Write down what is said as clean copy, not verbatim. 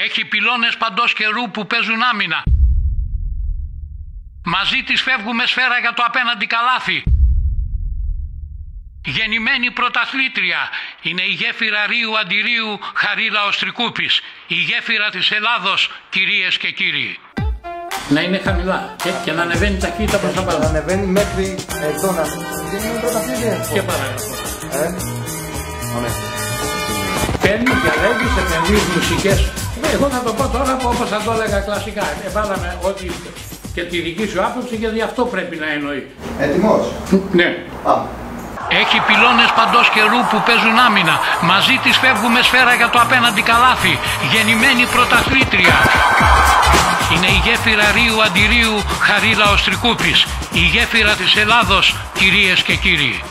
Έχει πυλώνες παντός καιρού που παίζουν άμυνα. Μαζί της φεύγουμε σφαίρα για το απέναντι καλάθι. Γεννημένη πρωταθλήτρια είναι η γέφυρα Ρίου Αντιρίου Χαρίλα Οστρικούπης, η γέφυρα της Ελλάδος, κυρίες και κύριοι. Να είναι χαμηλά και να ανεβαίνει ταχύτητα προς τα πάνω. Να ανεβαίνει μέχρι εδώ να γίνει πρωταθλήτρια. Και παρακαλώ. Ωραία. Παίρνει, διαλέγεις, επενδύεις μουσικές. Εγώ θα το πω τώρα όπως θα το έλεγα κλασικά. Βάλαμε ότι και τη δική σου άποψη, γιατί αυτό πρέπει να εννοεί. Έτοιμος. Ναι. Πάμε. Έχει πυλώνες παντός καιρού που παίζουν άμυνα. Μαζί της φεύγουμε σφαίρα για το απέναντι καλάθι. Γεννημένη πρωταθλήτρια είναι η γέφυρα Ρίου Αντιρίου Χαρίλα Οστρικούπης, η γέφυρα της Ελλάδος, κυρίες και κύριοι.